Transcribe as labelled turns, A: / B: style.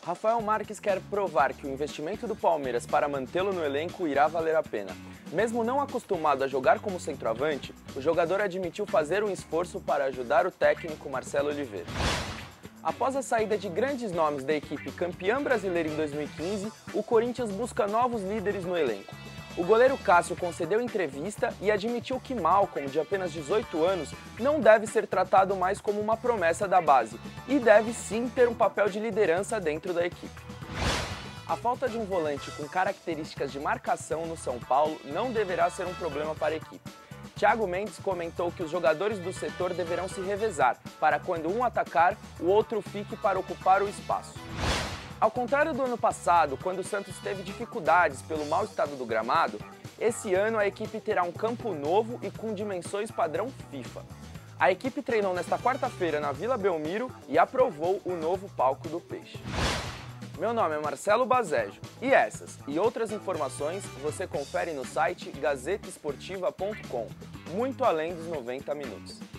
A: Rafael Marques quer provar que o investimento do Palmeiras para mantê-lo no elenco irá valer a pena. Mesmo não acostumado a jogar como centroavante, o jogador admitiu fazer um esforço para ajudar o técnico Marcelo Oliveira. Após a saída de grandes nomes da equipe campeã brasileira em 2015, o Corinthians busca novos líderes no elenco. O goleiro Cássio concedeu entrevista e admitiu que Malcom, de apenas 18 anos, não deve ser tratado mais como uma promessa da base e deve sim ter um papel de liderança dentro da equipe. A falta de um volante com características de marcação no São Paulo não deverá ser um problema para a equipe. Thiago Mendes comentou que os jogadores do setor deverão se revezar, para quando um atacar, o outro fique para ocupar o espaço. Ao contrário do ano passado, quando o Santos teve dificuldades pelo mau estado do gramado, esse ano a equipe terá um campo novo e com dimensões padrão FIFA. A equipe treinou nesta quarta-feira na Vila Belmiro e aprovou o novo palco do Peixe. Meu nome é Marcelo Bazejo e essas e outras informações você confere no site gazetesportiva.com, muito além dos 90 minutos.